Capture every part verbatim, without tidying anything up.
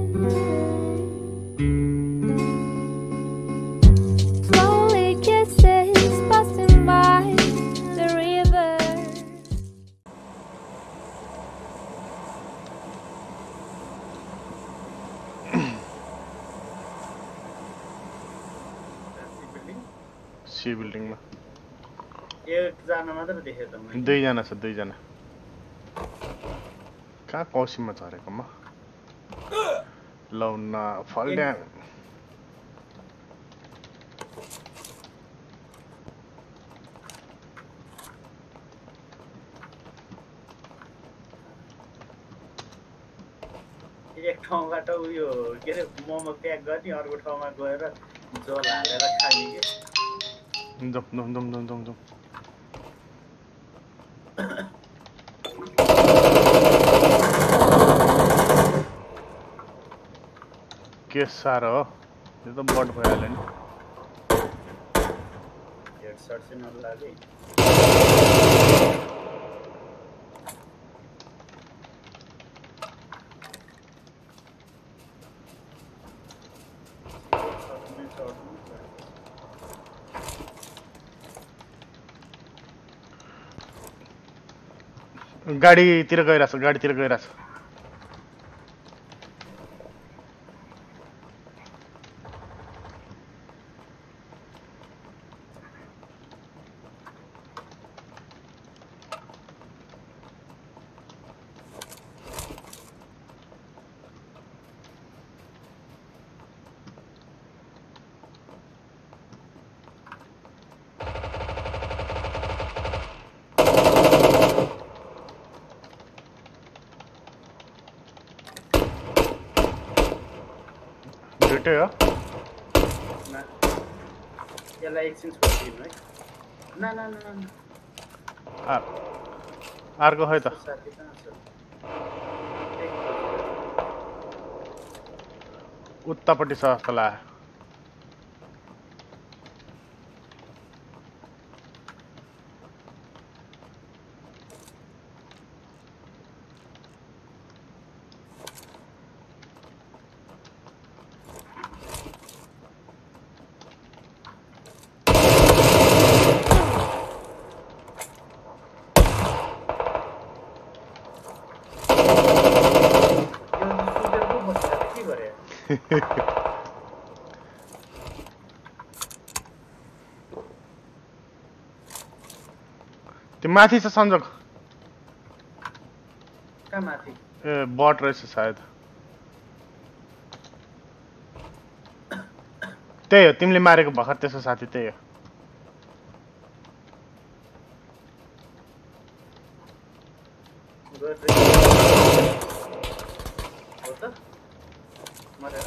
Slowly kisses passing by the river. C building मा एक जना मात्र देखे त मैले दुई जना छ दुई जना कहाँ कौसीमा झरेको म लौ न फल्ड्या एक ठाउँबाट उयो के अरे मोमो प्याक गर्ने अर्को ठाउँमा गएर झोल हालेर खाने के जम जम जम जम जम जम के साह्रो हो यो त बट भइहाल्यो नि हेडसट चाहिँ नलागे गाडीतिर गइरहेछ गाडीतिर गइरहेछ दुइटै हो ना यसलाई एकछिन छोडिदिनु है ना ना ना ना आ- अर्को खै त साथी कहाँ छ उतापट्टि छ जस्तो लाग्यो त्यो माथि छ सञ्जोग कहाँ माथि ए बट रहेछ सायद त्यही हो तिमीले मारेको भर्खर त्यसो साथी त्यही हो हो त मरेर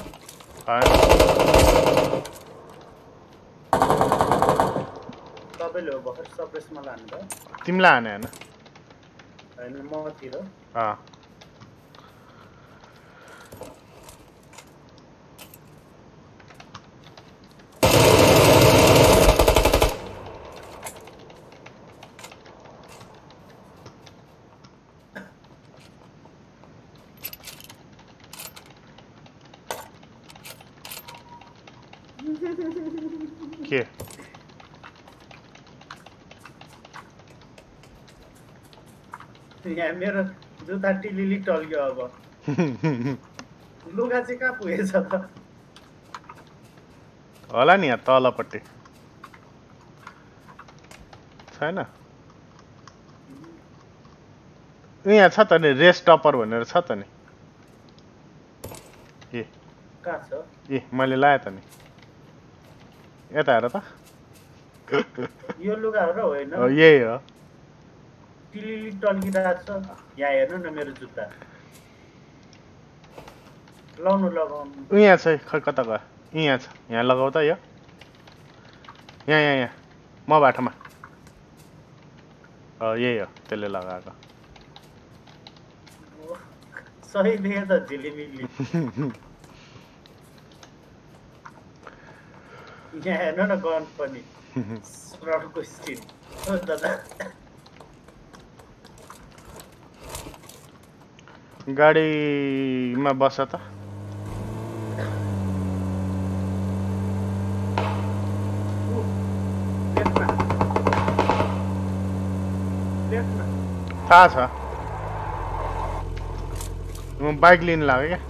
तपाईँले हो भर्खर सप्रेसमा लानु भयो तिमीलाई हाने होइन होइन मतिर अँ के यहाँ मेरो जुत्ता टिलिली टल्क्यो अब लुगा चाहिँ कहाँ पुगेछ त होला नि यहाँ तलपट्टि छैन यहाँ छ त नि रेस टपर भनेर छ त नि ए कहाँ छ ए मैले लाएँ त नि यता हेर त यो लुगाहरू होइन हो यही हो टिलिली टल्किरहेको छ यहाँ हेर्नु न मेरो जुत्ता लाउनु लगाउनु यहाँ छ खै कता गयो यहाँ छ यहाँ लगाऊ त यो यहाँ यहाँ यहाँ म बाटोमा हो यही हो त्यसले लगाएको सही देखेँ त झिलिमिली यहाँ हेर्नु न गन पनि स्प्रटको स्किन हो दादा गाडीमा बस त थाहा छ म बाइक लिन लाग्यो क्या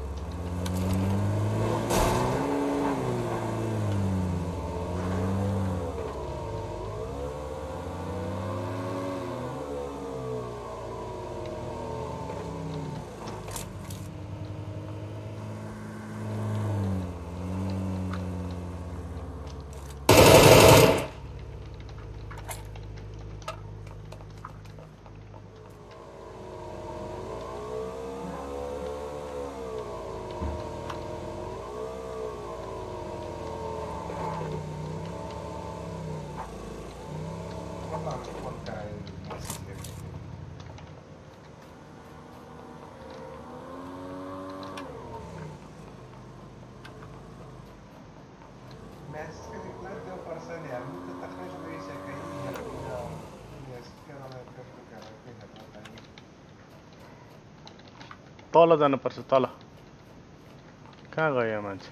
तल जानुपर्छ तल कहाँ गयो मान्छे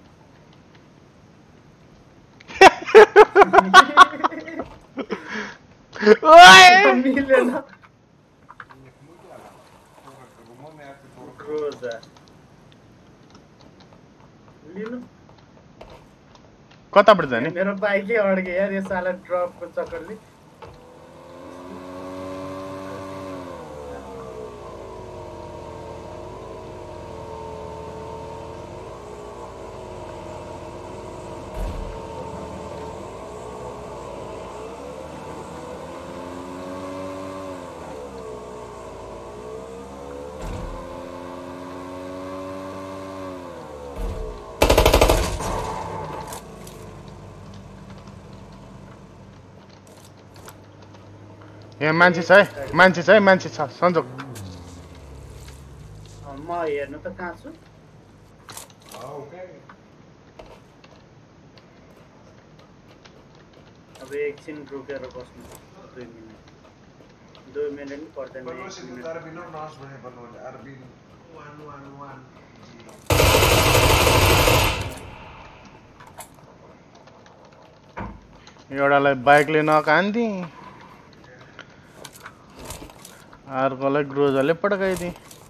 ओए मिलेन रोजा लिनु कताबाट जाने मेरो बाइकै अड्के यार यो साला ड्रपको चक्करले यहाँ मान्छे छ है मान्छे छ है मान्छे छ सन्जोक म हेर्नु त कहाँ छु अब एकछिन रोकेर बस्नु दुई मिनट दुई मिनट नि पर्दैन एउटालाई बाइकले नकान्दी अर्कोलाई ग्रोजरले पड्काइदिए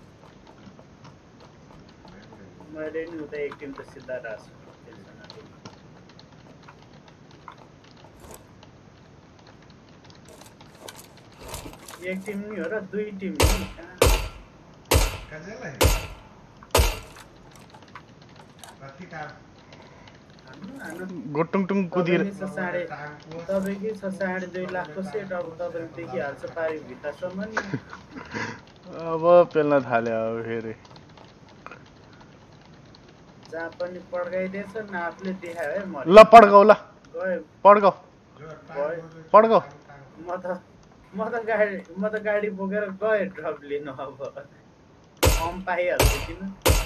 मैले नि उता एक टिम त सिधा रास एक टिम नि हो र दुई टिम नि गोटुङटुङ कुदिएर तपाईँकै छ साढे दुई लाखको सेट अब तपाईँले देखिहाल्छ पारि भित्तासम्म नि अब पेल्न थाल्यो अब फेरि जहाँ पनि पड्काइदिएछ न आफूले देखायो है म ल पड्काउ ल गयो पड्काउ पड्काउ म त म त गाडी म त गाडी बोकेर गएँ ड्रप लिनु अब कम पाइहाल्छु किन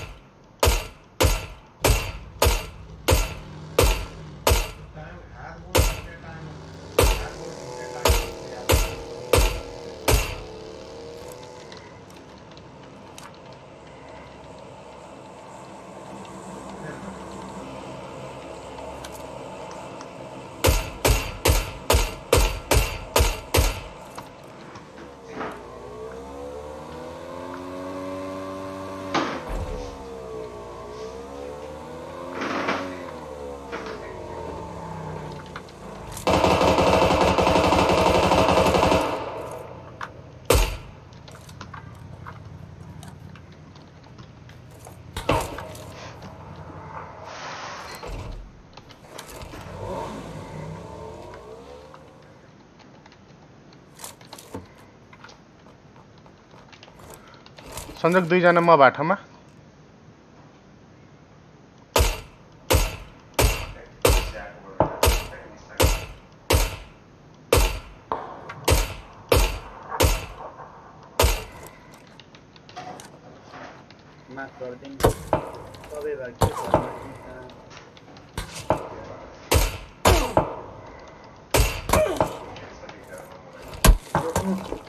सन्जोक दुईजना म बाटोमा माफ गरिदिनु सबै भाग्य